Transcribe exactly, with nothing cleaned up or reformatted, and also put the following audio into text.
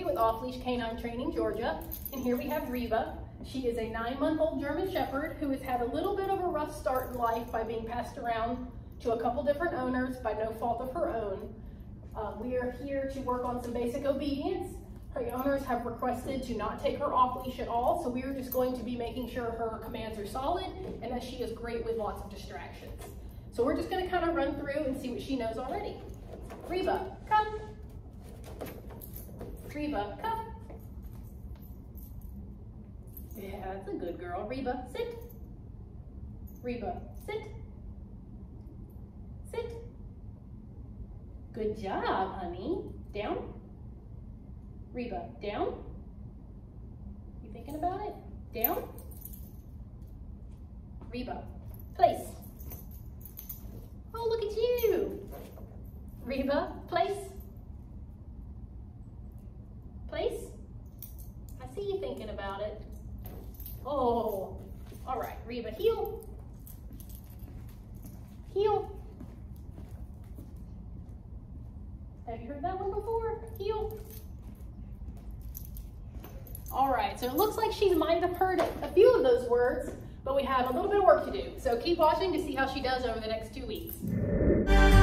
with Off Leash K nine Training, Georgia. And here we have Reba. She is a nine-month-old German Shepherd who has had a little bit of a rough start in life by being passed around to a couple different owners by no fault of her own. Um, we are here to work on some basic obedience. Her owners have requested to not take her off leash at all, so we are just going to be making sure her commands are solid and that she is great with lots of distractions. So we're just going to kind of run through and see what she knows already. Reba, come. Reba, come. Yeah, that's a good girl. Reba, sit. Reba, sit. Sit. Good job, honey. Down. Reba, down. You thinking about it? Down. Reba, place. Oh, look at you. Reba, place. Place. I see you thinking about it. Oh, all right. Reba, heel. Heel. Have you heard that one before? Heel. All right, so it looks like she might have heard a few of those words, but we have a little bit of work to do. So keep watching to see how she does over the next two weeks.